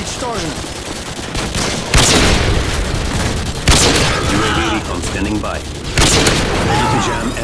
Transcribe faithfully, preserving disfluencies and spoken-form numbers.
started. U A V recon standing by. Ready to jam